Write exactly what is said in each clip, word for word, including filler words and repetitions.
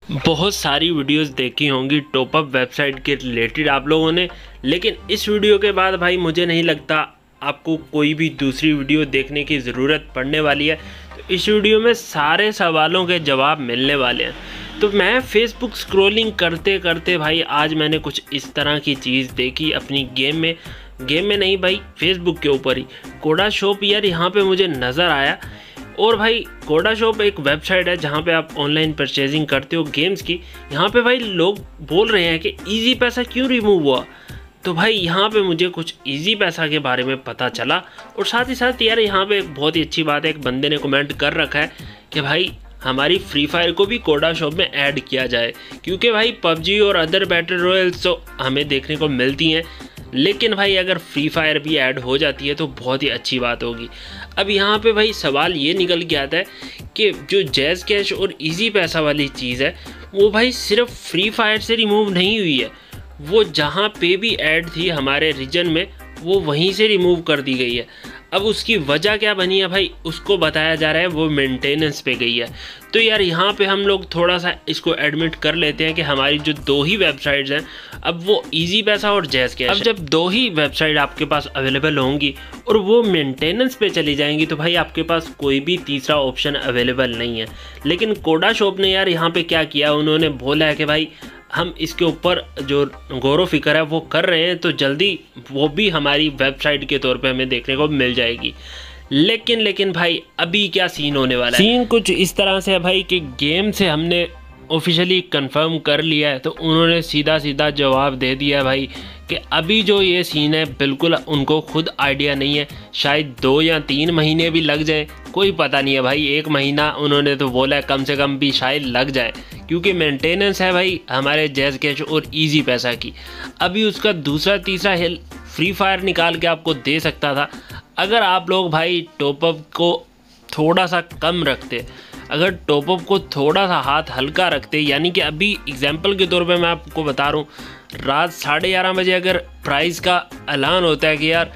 बहुत सारी वीडियोस देखी होंगी टॉपअप वेबसाइट के रिलेटेड आप लोगों ने, लेकिन इस वीडियो के बाद भाई मुझे नहीं लगता आपको कोई भी दूसरी वीडियो देखने की ज़रूरत पड़ने वाली है। तो इस वीडियो में सारे सवालों के जवाब मिलने वाले हैं। तो मैं फेसबुक स्क्रॉलिंग करते करते भाई आज मैंने कुछ इस तरह की चीज़ देखी अपनी गेम में गेम में नहीं भाई फेसबुक के ऊपर ही। कोडा शॉप यार यहाँ पे मुझे नज़र आया। और भाई कोडा शॉप एक वेबसाइट है जहाँ पे आप ऑनलाइन परचेजिंग करते हो गेम्स की। यहाँ पे भाई लोग बोल रहे हैं कि इजी पैसा क्यों रिमूव हुआ। तो भाई यहाँ पे मुझे कुछ इजी पैसा के बारे में पता चला। और साथ ही साथ यार यहाँ पे एक बहुत ही अच्छी बात है, एक बंदे ने कमेंट कर रखा है कि भाई हमारी फ्री फायर को भी कोडा शॉप में ऐड किया जाए, क्योंकि भाई पबजी और अदर बैटल रॉयल्स तो हमें देखने को मिलती हैं, लेकिन भाई अगर फ्री फायर भी ऐड हो जाती है तो बहुत ही अच्छी बात होगी। अब यहाँ पे भाई सवाल ये निकल के आता है कि जो जैज़ कैश और इजी पैसा वाली चीज़ है वो भाई सिर्फ फ्री फायर से रिमूव नहीं हुई है, वो जहाँ पे भी ऐड थी हमारे रीजन में वो वहीं से रिमूव कर दी गई है। अब उसकी वजह क्या बनी है भाई उसको बताया जा रहा है वो मेंटेनेंस पे गई है। तो यार यहाँ पे हम लोग थोड़ा सा इसको एडमिट कर लेते हैं कि हमारी जो दो ही वेबसाइट्स हैं अब वो इजी पैसा और जैज़ कैश, अब जब दो ही वेबसाइट आपके पास अवेलेबल होंगी और वो मेंटेनेंस पे चली जाएंगी तो भाई आपके पास कोई भी तीसरा ऑप्शन अवेलेबल नहीं है। लेकिन कोडा शॉप ने यार यहाँ पे क्या किया, उन्होंने बोला है कि भाई हम इसके ऊपर जो गौर फिक्र है वो कर रहे हैं, तो जल्दी वो भी हमारी वेबसाइट के तौर पे हमें देखने को मिल जाएगी। लेकिन लेकिन भाई अभी क्या सीन होने वाला है, सीन कुछ इस तरह से है भाई कि गेम से हमने ऑफिशियली कंफर्म कर लिया है, तो उन्होंने सीधा सीधा जवाब दे दिया भाई कि अभी जो ये सीन है बिल्कुल उनको खुद आइडिया नहीं है, शायद दो या तीन महीने भी लग जाए, कोई पता नहीं है भाई। एक महीना उन्होंने तो बोला है, कम से कम भी शायद लग जाए, क्योंकि मेंटेनेंस है भाई हमारे जैज़ कैश और इजी पैसा की। अभी उसका दूसरा तीसरा हिल फ्री फायर निकाल के आपको दे सकता था। अगर आप लोग भाई टॉपअप को थोड़ा सा कम रखते, अगर टॉपअप को थोड़ा सा हाथ हल्का रखते, यानी कि अभी एग्जांपल के तौर पे मैं आपको बता रहा हूँ, रात साढ़े ग्यारह बजे अगर प्राइस का ऐलान होता है कि यार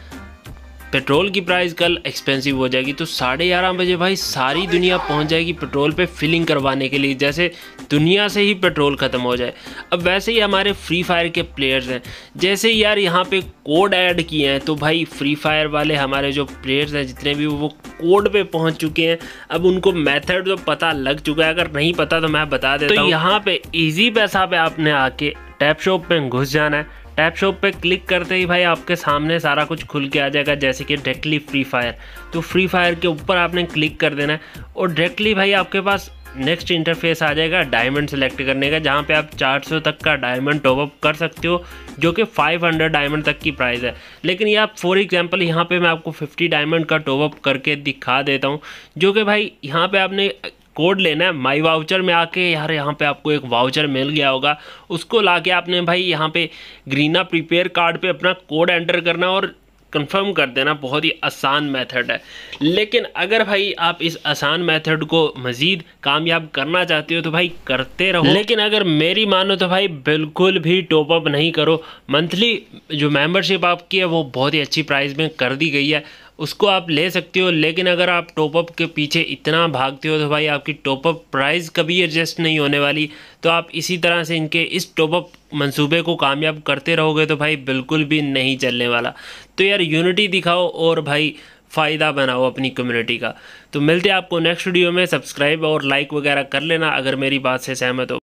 पेट्रोल की प्राइस कल एक्सपेंसिव हो जाएगी, तो साढ़े ग्यारह बजे भाई सारी दुनिया पहुंच जाएगी पेट्रोल पे फिलिंग करवाने के लिए, जैसे दुनिया से ही पेट्रोल ख़त्म हो जाए। अब वैसे ही हमारे फ्री फायर के प्लेयर्स हैं, जैसे यार यहाँ पे कोड ऐड किए हैं तो भाई फ्री फायर वाले हमारे जो प्लेयर्स हैं जितने भी वो कोड पे पहुंच चुके हैं। अब उनको मेथड तो पता लग चुका है, अगर नहीं पता तो मैं बता देता हूँ। तो यहाँ पे इजी पैसा पे आपने आके टैप शॉप पे घुस जाना है। टैप शॉप पे क्लिक करते ही भाई आपके सामने सारा कुछ खुल के आ जाएगा, जैसे कि डायरेक्टली फ्री फायर। तो फ्री फायर के ऊपर आपने क्लिक कर देना है और डायरेक्टली भाई आपके पास नेक्स्ट इंटरफेस आ जाएगा डायमंड सेलेक्ट करने का, जहाँ पे आप चार सौ तक का डायमंड टॉपअप कर सकते हो, जो कि पाँच सौ डायमंड तक की प्राइस है। लेकिन ये आप फॉर एग्जांपल यहाँ पे मैं आपको पचास डायमंड का टॉपअप करके दिखा देता हूँ, जो कि भाई यहाँ पे आपने कोड लेना है माई वाउचर में आके। यार यहाँ पे आपको एक वाउचर मिल गया होगा, उसको लाके आपने भाई यहाँ पे ग्रीना प्रीपेयर कार्ड पे अपना कोड एंटर करना और कंफर्म कर देना। बहुत ही आसान मेथड है। लेकिन अगर भाई आप इस आसान मेथड को मज़ीद कामयाब करना चाहते हो तो भाई करते रहो, लेकिन अगर मेरी मानो तो भाई बिल्कुल भी टॉपअप नहीं करो। मंथली जो मेंबरशिप आपकी है वो बहुत ही अच्छी प्राइस में कर दी गई है, उसको आप ले सकते हो। लेकिन अगर आप टॉपअप के पीछे इतना भागते हो तो भाई आपकी टॉपअप प्राइस कभी एडजस्ट नहीं होने वाली। तो आप इसी तरह से इनके इस टॉपअप मंसूबे को कामयाब करते रहोगे तो भाई बिल्कुल भी नहीं चलने वाला। तो यार यूनिटी दिखाओ और भाई फ़ायदा बनाओ अपनी कम्युनिटी का। तो मिलते हैं आपको नेक्स्ट वीडियो में। सब्सक्राइब और लाइक वगैरह कर लेना अगर मेरी बात से सहमत हो।